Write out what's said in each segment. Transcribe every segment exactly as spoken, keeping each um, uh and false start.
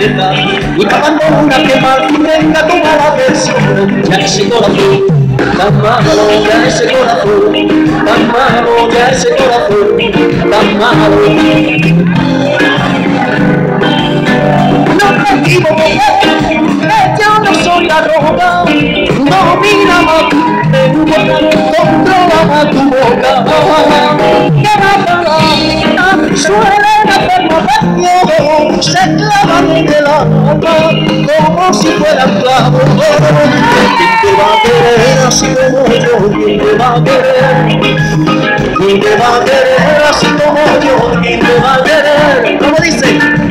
tristeza y cavando una que mal tenga tu mala persona. Ya ese corazón tan malo, ya ese corazón tan malo, ya ese corazón tan malo. No me equivoco, que yo no soy la roca, domina más tu lengua, controla más tu boca, que la palabra suele hacernos daño, se clavan en el alma como si fueran clavos. ¿Quién te va a querer así como yo? ¿Quién te va a querer? ¿Quién te va a querer así como yo? ¿Quién te va a querer? ¿Cómo dice?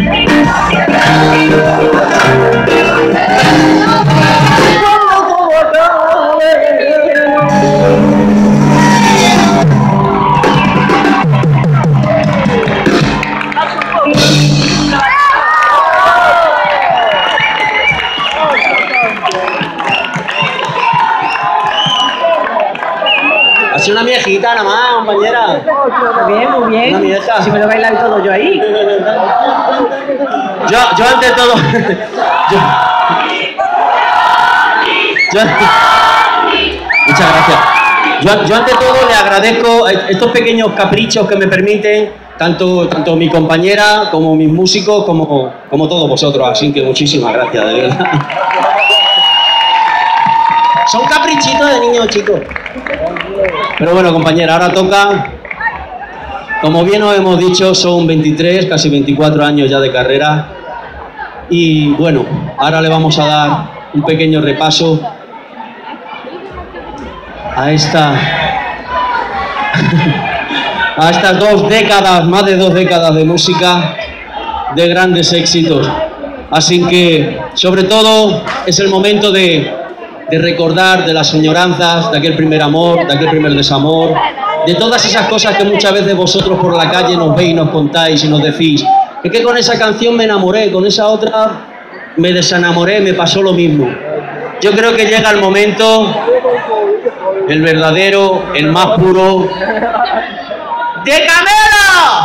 Cuando todo acabe. Ha sido una viejita nada más, compañera. Muy bien, muy bien. Una vieja. Si me lo bailan todo yo ahí. Yo, yo ante todo, yo, yo, muchas gracias. Yo, yo ante todo le agradezco estos pequeños caprichos que me permiten tanto, tanto mi compañera como mis músicos como, como todos vosotros, así que muchísimas gracias, de verdad. Son caprichitos de niños chicos. Pero bueno, compañera, ahora toca. Como bien os hemos dicho, son veintitrés, casi veinticuatro años ya de carrera. Y bueno, ahora le vamos a dar un pequeño repaso a esta a estas dos décadas, más de dos décadas de música, de grandes éxitos. Así que, sobre todo, es el momento de, de recordar de las añoranzas, de aquel primer amor, de aquel primer desamor, de todas esas cosas que muchas veces vosotros por la calle nos veis y nos contáis y nos decís. Es que con esa canción me enamoré, con esa otra me desenamoré, me pasó lo mismo. Yo creo que llega el momento, el verdadero, el más puro, ¡de Camela!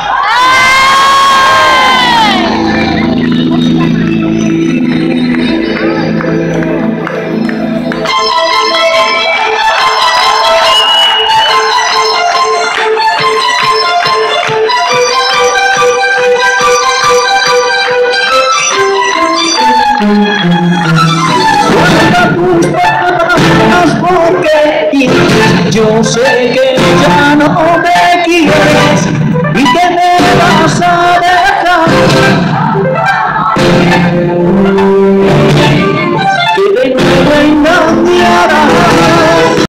Porque yo sé que